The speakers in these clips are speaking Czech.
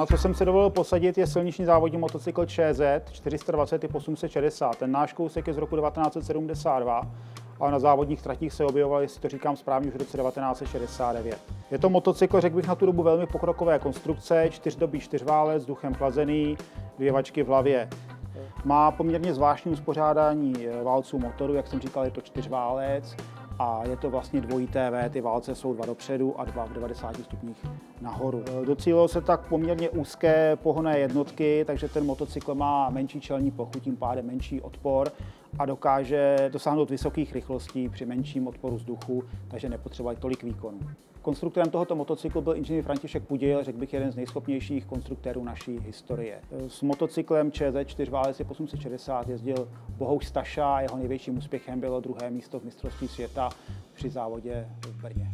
na co jsem se dovolil posadit, je silniční závodní motocykl ČZ 420 860. Ten náš kousek je z roku 1972, ale na závodních tratích se objevoval, jestli to říkám správně, už v roce 1969. Je to motocykl, řekl bych, na tu dobu velmi pokrokové konstrukce, čtyřdobý čtyřválec, vzduchem chlazený, dvě vačky v hlavě. Má poměrně zvláštní uspořádání válců motoru, jak jsem říkal, je to čtyřválec a je to vlastně dvojité V, ty válce jsou dva dopředu a dva v 90 stupních nahoru. Docílilo se tak poměrně úzké pohonné jednotky, takže ten motocykl má menší čelní plochu, tím pádem menší odpor a dokáže dosáhnout vysokých rychlostí při menším odporu vzduchu, takže nepotřebuje tolik výkonu. Konstruktorem tohoto motocyklu byl inženýr František Pudil, řekl bych jeden z nejschopnějších konstruktérů naší historie. S motocyklem ČZ 4 860 jezdil Bohuš Staša, jeho největším úspěchem bylo druhé místo v mistrovství světa při závodě v Brně.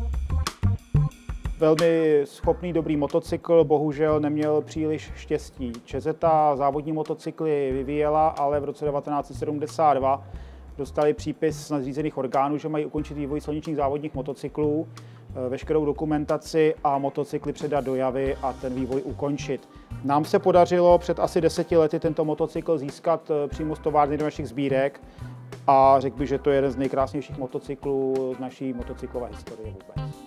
Velmi schopný, dobrý motocykl, bohužel neměl příliš štěstí. ČZ závodní motocykly vyvíjela, ale v roce 1972 dostali přípis z nadřízených orgánů, že mají ukončit vývoj silničních závodních motocyklů, veškerou dokumentaci a motocykly předat do Javy a ten vývoj ukončit. Nám se podařilo před asi 10 lety tento motocykl získat přímo z továrny do našich sbírek a řekl bych, že to je jeden z nejkrásnějších motocyklů z naší motocyklové historie vůbec.